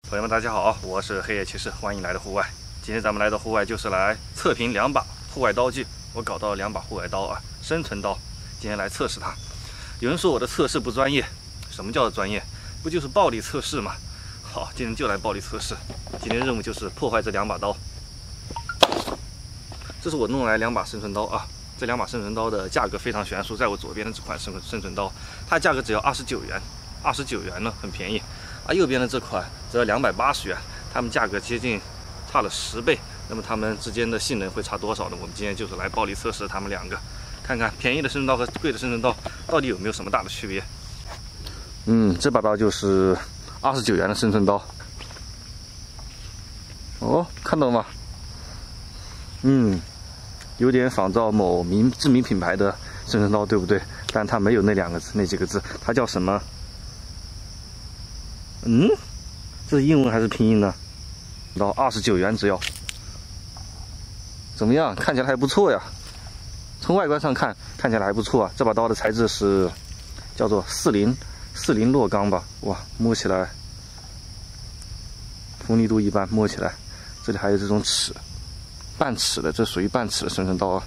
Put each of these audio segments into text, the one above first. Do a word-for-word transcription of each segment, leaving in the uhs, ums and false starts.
朋友们，大家好，我是黑夜骑士，欢迎来到户外。今天咱们来到户外，就是来测评两把户外刀具。我搞到两把户外刀啊，生存刀，今天来测试它。有人说我的测试不专业，什么叫做专业？不就是暴力测试吗？好，今天就来暴力测试。今天任务就是破坏这两把刀。这是我弄来两把生存刀啊。这两把生存刀的价格非常悬殊，在我左边的这款生生存刀，它价格只要二十九元，二十九元呢，很便宜。而右边的这款则要两百八十元，它们价格接近差了十倍。那么它们之间的性能会差多少呢？我们今天就是来暴力测试它们两个，看看便宜的生存刀和贵的生存刀到底有没有什么大的区别。嗯，这把刀就是二十九元的生存刀。哦，看到吗？嗯，有点仿照某名知名品牌的生存刀，对不对？但它没有那两个字，那几个字，它叫什么？嗯，这是英文还是拼音呢？到二十九元只要，怎么样？看起来还不错呀。从外观上看，看起来还不错啊。这把刀的材质是叫做四零四零弱钢吧？哇，摸起来锋利度一般，摸起来。这里还有这种齿，半齿的，这属于半齿的生存刀啊。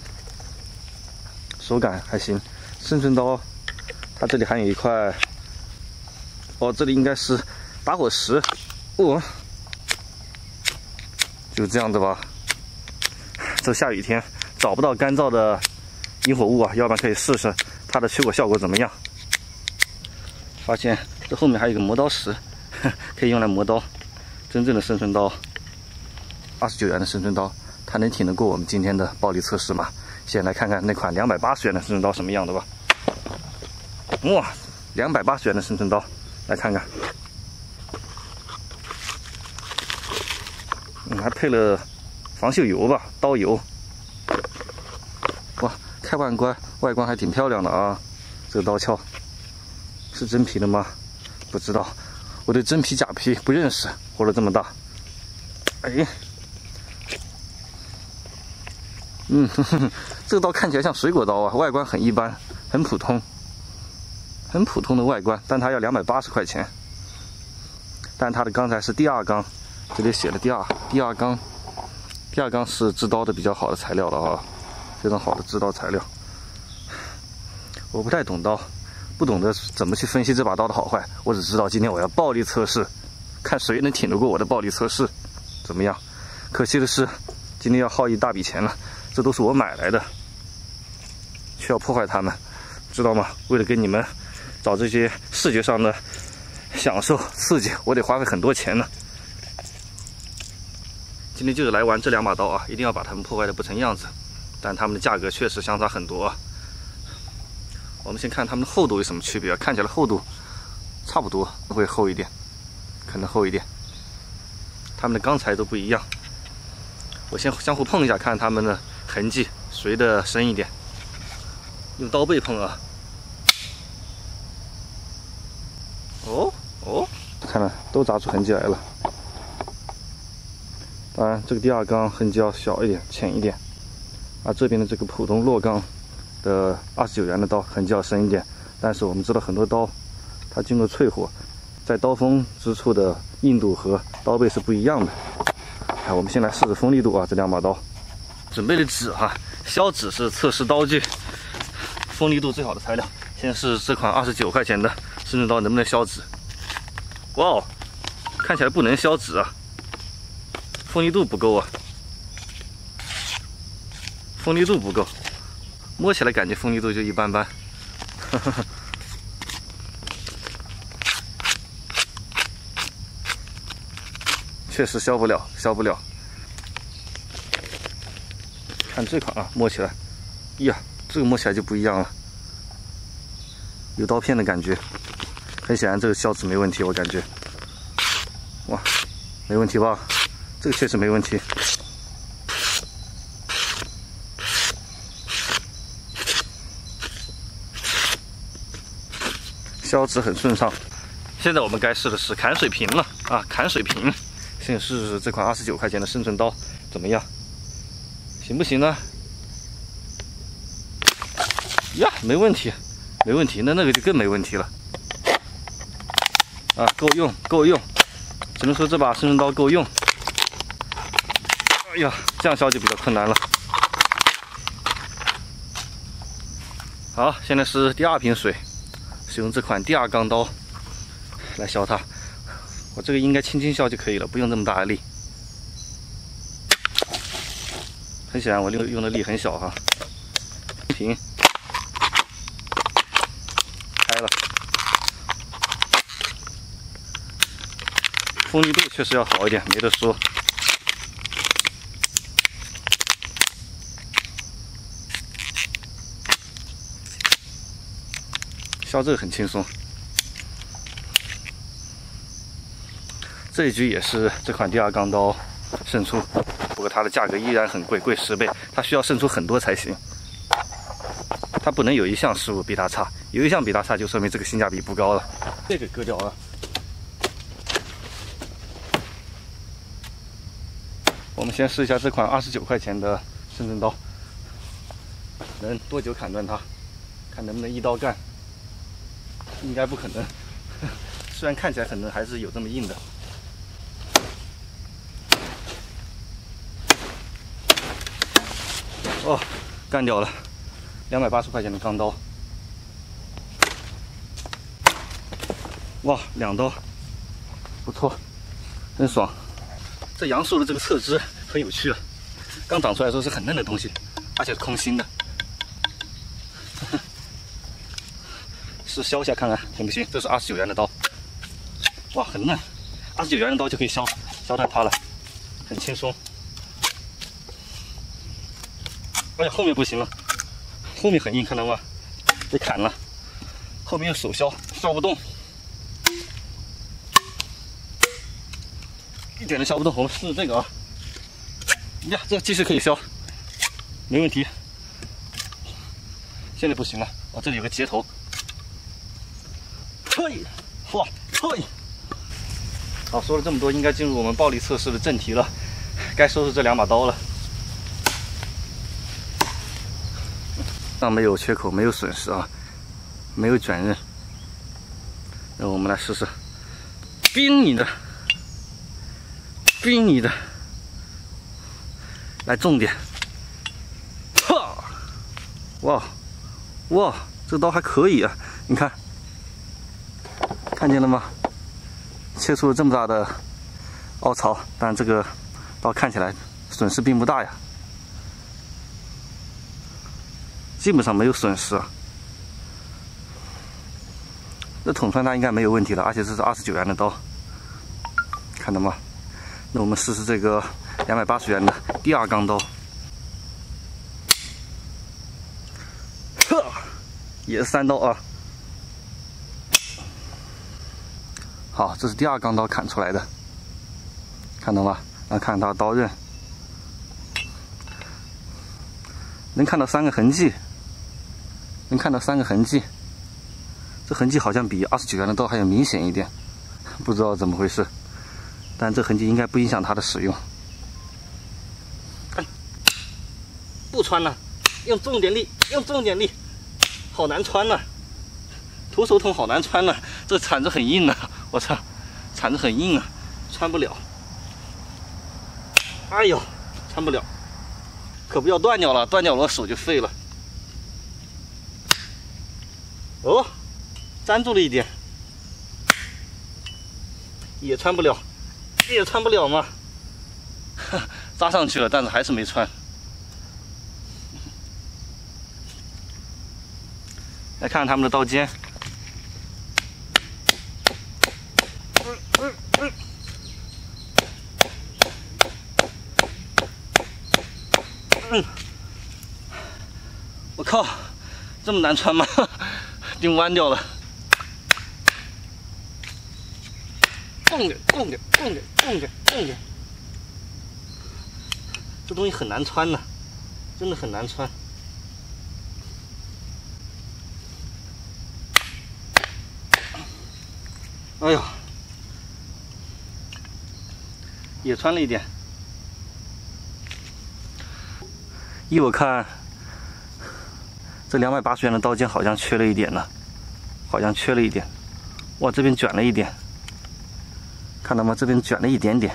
手感还行，生存刀它这里还有一块。哦，这里应该是打火石，哦，就这样子吧。这下雨天找不到干燥的引火物啊，要不然可以试试它的取火效果怎么样。发现这后面还有一个磨刀石，可以用来磨刀。真正的生存刀，二十九元的生存刀，它能挺得过我们今天的暴力测试吗？先来看看那款两百八十元的生存刀什么样的吧。哇，两百八十元的生存刀。来看看，嗯，还配了防锈油吧，刀油。哇，开外观，外观还挺漂亮的啊。这个刀鞘是真皮的吗？不知道，我对真皮假皮不认识，活了这么大。哎，嗯呵呵，这个刀看起来像水果刀啊，外观很一般，很普通。很普通的外观，但它要两百八十块钱。但它的钢材是第二钢，这里写了第二第二钢，第二钢是制刀的比较好的材料了啊，非常好的制刀材料。我不太懂刀，不懂得怎么去分析这把刀的好坏，我只知道今天我要暴力测试，看谁能挺得过我的暴力测试，怎么样？可惜的是，今天要耗一大笔钱了，这都是我买来的，需要破坏它们，知道吗？为了给你们找这些视觉上的享受刺激，我得花费很多钱呢。今天就是来玩这两把刀啊，一定要把它们破坏的不成样子。但它们的价格确实相差很多啊。我们先看它们的厚度有什么区别啊？看起来厚度差不多，会厚一点，可能厚一点。它们的钢材都不一样。我先相互碰一下，看它们的痕迹，谁的深一点。用刀背碰啊。哦哦，看了都砸出痕迹来了。当然，这个第二钢痕迹要小一点、浅一点，而这边的这个普通弱钢的二十九元的刀痕迹要深一点。但是我们知道很多刀，它经过淬火，在刀锋之处的硬度和刀背是不一样的。哎，我们先来试试锋利度啊，这两把刀。准备的纸哈、啊，削纸是测试刀具锋利度最好的材料。先是这款二十九块钱的生存刀能不能削纸？哇哦，看起来不能削纸啊，锋利度不够啊，锋利度不够，摸起来感觉锋利度就一般般。呵呵呵，确实削不了，削不了。看这款啊，摸起来，呀，这个摸起来就不一样了。有刀片的感觉，很显然这个削纸没问题，我感觉，哇，没问题吧？这个确实没问题。削纸很顺畅。现在我们该试的是砍水平了啊，砍水平。先试试这款二十九块钱的生存刀怎么样？行不行呢？呀，没问题。没问题，那那个就更没问题了。啊，够用，够用， 只能说这把生刃刀够用。哎呀，这样削就比较困难了。好，现在是第二瓶水，使用这款第二钢刀来削它。我这个应该轻轻削就可以了，不用这么大的力。很显然，我用用的力很小哈。平开了，锋利度确实要好一点，没得说。削这个很轻松。这一局也是这款第二钢刀胜出，不过它的价格依然很贵，贵十倍，它需要胜出很多才行。它不能有一项失误比它差，有一项比它差就说明这个性价比不高了。这个割掉了。我们先试一下这款二十九块钱的生刃刀，能多久砍断它？看能不能一刀干。应该不可能，虽然看起来可能还是有这么硬的。哦，干掉了，两百八十块钱的钢刀。哇，两刀，不错，真爽。这杨树的这个侧枝很有趣啊，刚长出来的时候是很嫩的东西，而且是空心的。是削一下看看行不行？这是二十九元的刀，哇，很嫩，二十九元的刀就可以削削断它了，很轻松。哎呀，后面不行了，后面很硬，看到吗？被砍了，后面用手削削不动，一点都削不动。我们试试这个啊，呀，这继续可以削，没问题。现在不行了，哦，这里有个接头。嘿，哇，嘿！好，说了这么多，应该进入我们暴力测试的正题了。该收拾这两把刀了。上没有缺口，没有损失啊，没有卷刃。那我们来试试，冰你的，冰你的，来重点。哈！哇哇，这刀还可以啊，你看。看见了吗？切出了这么大的凹槽，但这个刀看起来损失并不大呀，基本上没有损失啊。这捅穿它应该没有问题了，而且这是二十九元的刀，看到吗？那我们试试这个两百八十元的第二钢刀，呵，也是三刀啊。好，这是第二钢刀砍出来的，看到吗？来看它的刀刃，能看到三个痕迹，能看到三个痕迹。这痕迹好像比二十九元的刀还要明显一点，不知道怎么回事，但这痕迹应该不影响它的使用。看，不穿了，用重点力，用重点力，好难穿呐、啊！徒手捅好难穿呐、啊，这铲子很硬啊！我操，铲子很硬啊，穿不了。哎呦，穿不了，可不要断掉了，断掉我手就废了。哦，粘住了一点，也穿不了，也穿不了吗？扎上去了，但是还是没穿。来看看他们的刀尖。嗯，我靠，这么难穿吗？钉弯掉了。重点，重点，重点，重点，重点。这东西很难穿呐、啊，真的很难穿。哎呦，也穿了一点。依我看，这两百八十元的刀尖好像缺了一点呢，好像缺了一点。哇，这边卷了一点，看看到吗？这边卷了一点点，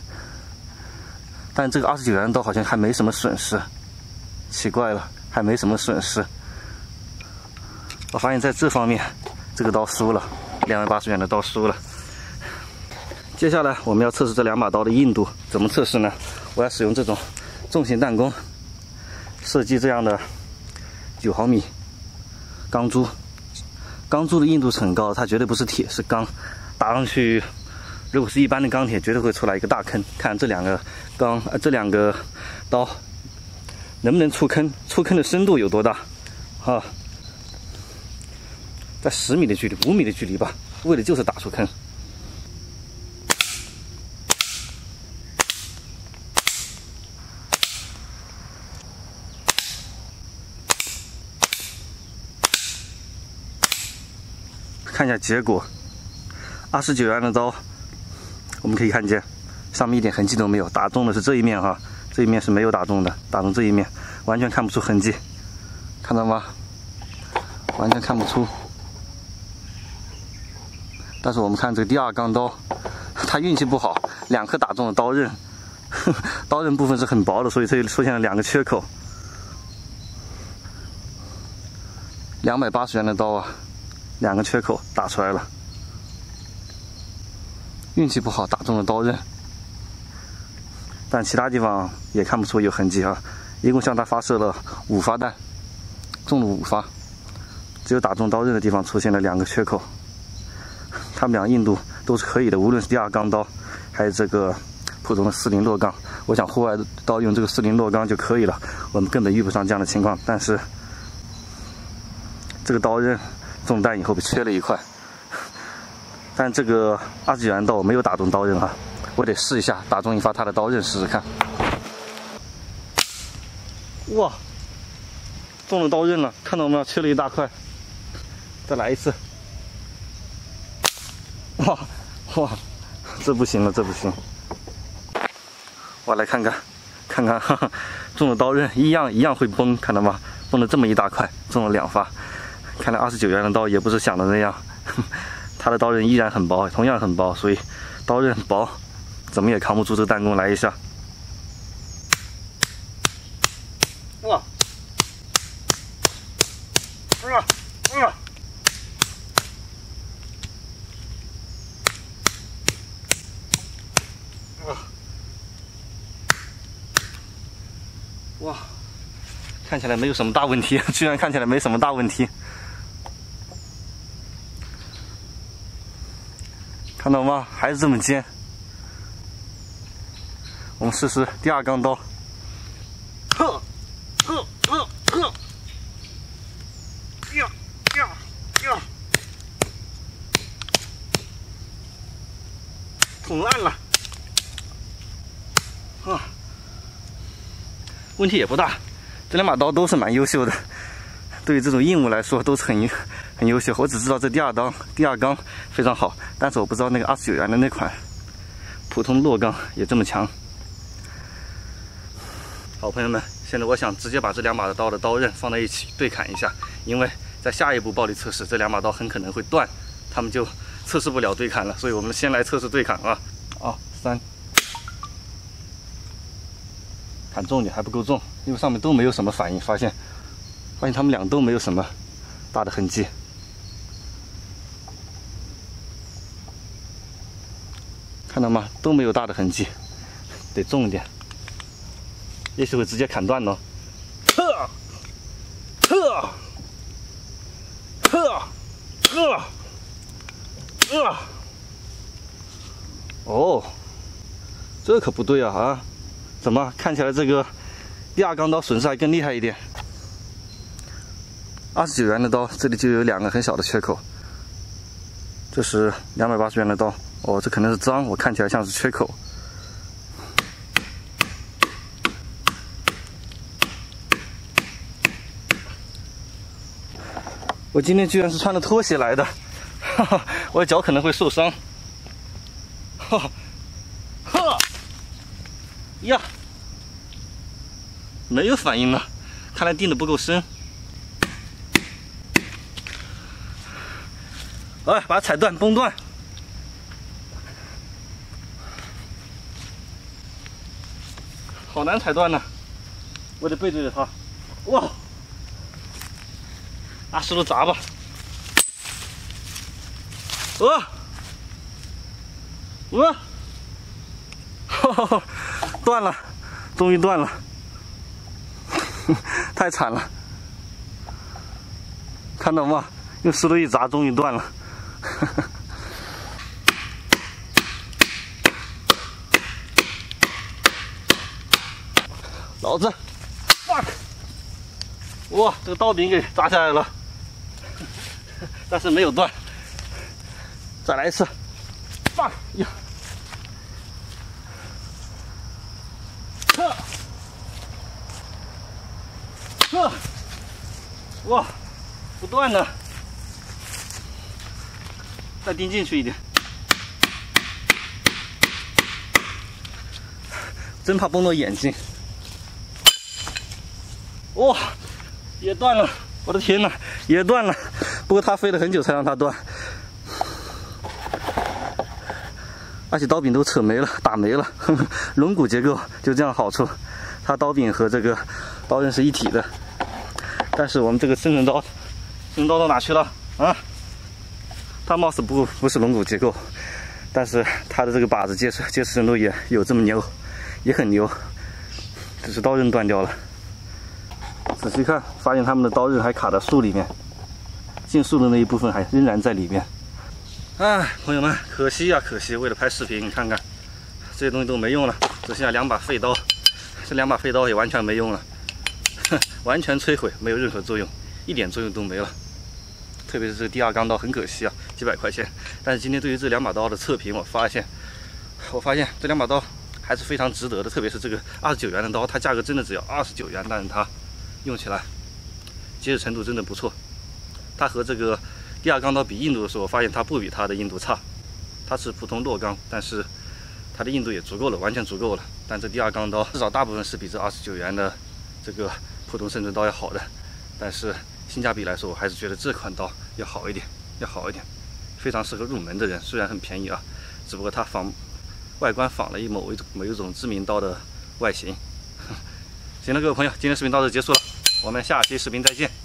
但这个二十九元刀好像还没什么损失，奇怪了，还没什么损失。我发现在这方面，这个刀输了，两百八十元的刀输了。接下来我们要测试这两把刀的硬度，怎么测试呢？我要使用这种重型弹弓，设计这样的九毫米钢珠。钢珠的硬度是很高，它绝对不是铁，是钢，打上去，如果是一般的钢铁，绝对会出来一个大坑。看这两个钢，呃，这两个刀能不能出坑？出坑的深度有多大？啊，在十米的距离、五米的距离吧，为的就是打出坑。看一下结果，二十九元的刀，我们可以看见上面一点痕迹都没有，打中的是这一面哈，这一面是没有打中的，打中这一面完全看不出痕迹，看到吗？完全看不出。但是我们看这个第二钢刀，它运气不好，两颗打中了刀刃，呵呵刀刃部分是很薄的，所以这里出现了两个缺口。两百八十元的刀啊！两个缺口打出来了，运气不好打中了刀刃，但其他地方也看不出有痕迹啊。一共向他发射了五发弹，中了五发，只有打中刀刃的地方出现了两个缺口。他们俩硬度都是可以的，无论是第二钢刀还是这个普通的四零落钢。我想户外刀用这个四零落钢就可以了，我们根本遇不上这样的情况。但是这个刀刃中弹以后被缺了一块，但这个二十九元刀我没有打中刀刃啊，我得试一下打中一发它的刀刃试试看。哇，中了刀刃了，看到没有？缺了一大块。再来一次。哇哇，这不行了，这不行。我来看看，看看，哈哈，中了刀刃一样一样会崩，看到吗？崩了这么一大块，中了两发。看来二十九元的刀也不是想的那样，它的刀刃依然很薄，同样很薄，所以刀刃薄，怎么也扛不住这个弹弓。来一下，哇，啊啊！哇，看起来没有什么大问题，居然看起来没什么大问题。看到吗？还是这么尖。我们试试第二钢刀。呵，呵，呵，呵，呀呀呀！捅烂了。啊，问题也不大，这两把刀都是蛮优秀的。对于这种硬物来说都是很很优秀。我只知道这第二刀、第二钢非常好，但是我不知道那个二十九元的那款普通落钢也这么强。好，朋友们，现在我想直接把这两把的刀的刀刃放在一起对砍一下，因为在下一步暴力测试，这两把刀很可能会断，他们就测试不了对砍了。所以我们先来测试对砍啊！啊，三，砍重点还不够重，因为上面都没有什么反应，发现。发现他们俩都没有什么大的痕迹，看到吗？都没有大的痕迹，得重一点，也许会直接砍断哦。呵，呵，呵，呵，呵。哦，这可不对啊啊！怎么看起来这个第二钢刀损失还更厉害一点？二十九元的刀，这里就有两个很小的缺口。这是两百八十元的刀，哦，这可能是脏，我看起来像是缺口。我今天居然是穿着拖鞋来的，哈哈，我的脚可能会受伤。哈，哈，呀，没有反应了，看来钉的不够深。哎，把它踩断，崩断！ 好难踩断呢，我得背对着它。哇，拿石头砸吧。呃，呃，哈哈哈，断了，终于断了，太惨了。看到吗？用石头一砸，终于断了。老子 ，fuck！ 哇，这个刀柄给砸下来了，但是没有断。再来一次 ，fuck 呀！呵，呵，哇，不断呢，再钉进去一点，真怕崩到眼睛。哇，也断了！我的天哪，也断了。不过它飞了很久才让它断，而且刀柄都扯没了，打没了。呵呵，龙骨结构就这样好处，它刀柄和这个刀刃是一体的。但是我们这个生辰刀，生辰刀到哪去了啊？它貌似不不是龙骨结构，但是它的这个把子结实结实程度也有这么牛，也很牛，只是刀刃断掉了。仔细看，发现他们的刀刃还卡在树里面，进树的那一部分还仍然在里面。哎，朋友们，可惜呀、啊，可惜！为了拍视频，你看看这些东西都没用了，只剩下两把废刀。这两把废刀也完全没用了，完全摧毁，没有任何作用，一点作用都没了。特别是这个第二钢刀，很可惜啊，几百块钱。但是今天对于这两把刀的测评，我发现，我发现这两把刀还是非常值得的。特别是这个二十九元的刀，它价格真的只要二十九元，但是它用起来结实程度真的不错。它和这个第二钢刀比硬度的时候，我发现它不比它的硬度差。它是普通弱钢，但是它的硬度也足够了，完全足够了。但这第二钢刀至少大部分是比这二十九元的这个普通生辰刀要好的。但是性价比来说，我还是觉得这款刀要好一点，要好一点，非常适合入门的人。虽然很便宜啊，只不过它仿外观仿了一某一种某一种知名刀的外形。行了，各位朋友，今天视频到这结束了，我们下期视频再见。